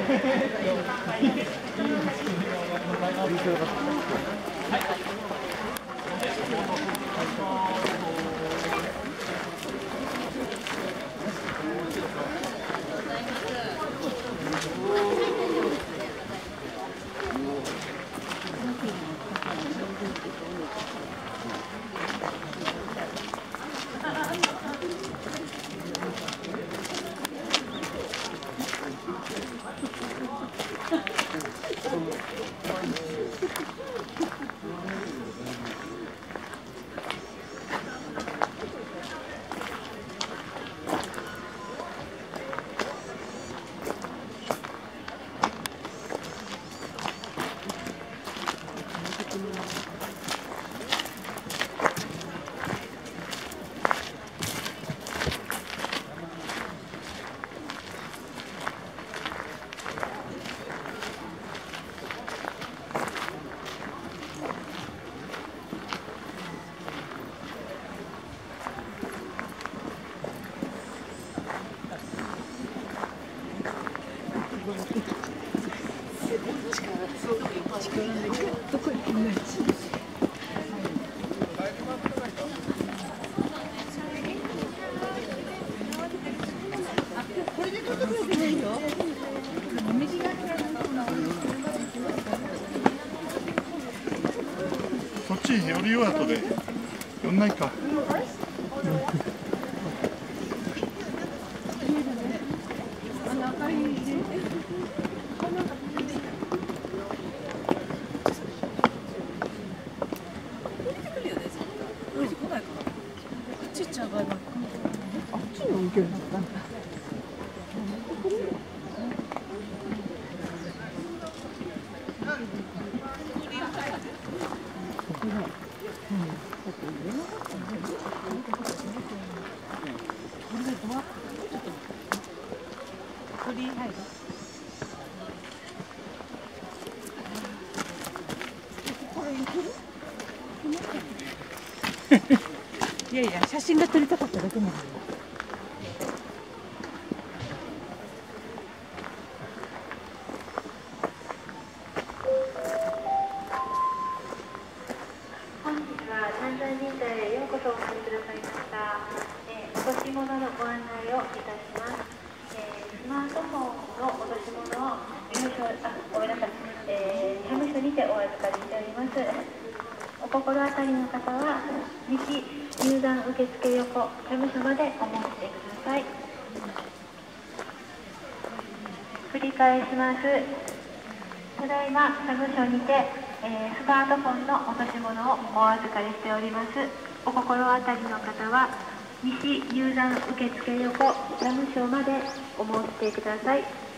どこ行ってないし。これで取ってくれてないよ。 そっち寄りよう後で寄んないか。 あっちの受けるんだったんだ。いやいや、写真が撮りたかっただけなの。 本日は三山神社へようこそお越しくださいました。落とし物のご案内をいたします。スマートフォンの落とし物をごめんなさい、社務所にてお預かりしております。お心当たりの方は西入山受付横社務所までお申し出ください。繰り返します。ただいま社務所にて、スマートフォンの落とし物をお預かりしております。お心当たりの方は西入山受付横社務所までお申し出ください。